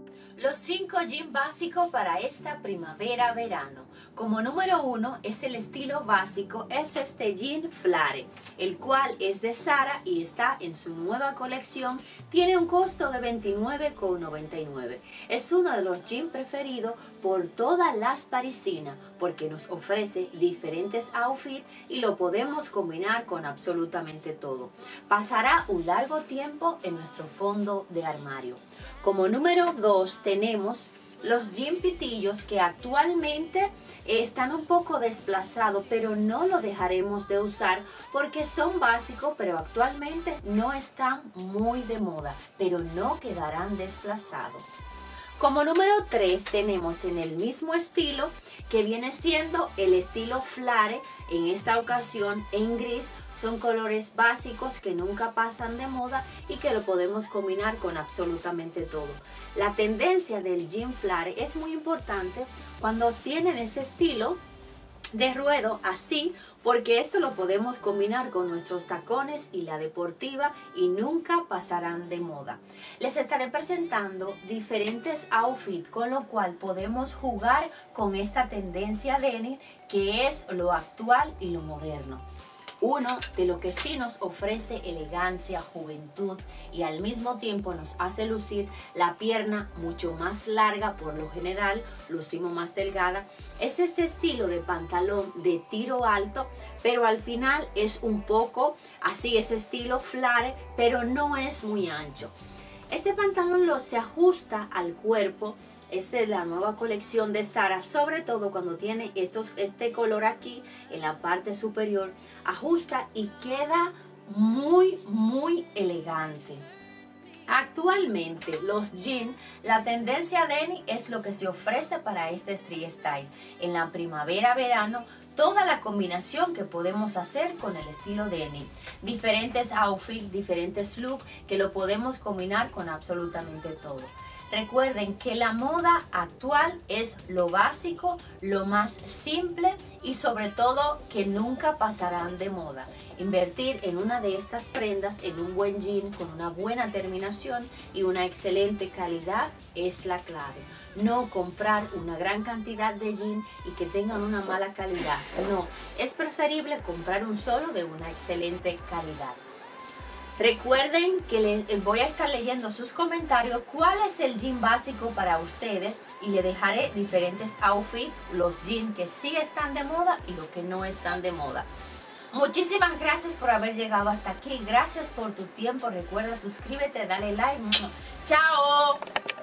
Los 5 jeans básicos para esta primavera-verano. Como número 1 es el estilo básico, es este jean Flare, el cual es de Zara y está en su nueva colección. Tiene un costo de $29,99. Es uno de los jeans preferidos por todas las parisinas porque nos ofrece diferentes outfits y lo podemos combinar con absolutamente todo. Pasará un largo tiempo en nuestro fondo de armario. Como número 2 tenemos los jeans pitillos, que actualmente están un poco desplazados, pero no lo dejaremos de usar porque son básicos, pero actualmente no están muy de moda, pero no quedarán desplazados. Como número 3 tenemos en el mismo estilo, que viene siendo el estilo Flare, en esta ocasión en gris. Son colores básicos que nunca pasan de moda y que lo podemos combinar con absolutamente todo. La tendencia del jean Flare es muy importante cuando tienen ese estilo de ruedo así, porque esto lo podemos combinar con nuestros tacones y la deportiva y nunca pasarán de moda. Les estaré presentando diferentes outfits con lo cual podemos jugar con esta tendencia denim, que es lo actual y lo moderno. Uno de lo que sí nos ofrece elegancia, juventud y al mismo tiempo nos hace lucir la pierna mucho más larga. Por lo general lucimos más delgada. Es este estilo de pantalón de tiro alto, pero al final es un poco así, ese estilo Flare, pero no es muy ancho. Este pantalón se ajusta al cuerpo. Esta es la nueva colección de Zara, sobre todo cuando tiene este color aquí en la parte superior. Ajusta y queda muy elegante. Actualmente los jeans, la tendencia denim es lo que se ofrece para este street style. En la primavera-verano, toda la combinación que podemos hacer con el estilo denim. Diferentes outfits, diferentes looks que lo podemos combinar con absolutamente todo. Recuerden que la moda actual es lo básico, lo más simple y sobre todo que nunca pasarán de moda. Invertir en una de estas prendas, en un buen jean con una buena terminación y una excelente calidad es la clave. No comprar una gran cantidad de jeans y que tengan una mala calidad. No, es preferible comprar un solo de una excelente calidad. Recuerden que les voy a estar leyendo sus comentarios, cuál es el jean básico para ustedes, y le dejaré diferentes outfits, los jeans que sí están de moda y los que no están de moda. Muchísimas gracias por haber llegado hasta aquí, gracias por tu tiempo. Recuerda, suscríbete, dale like. ¡Chao!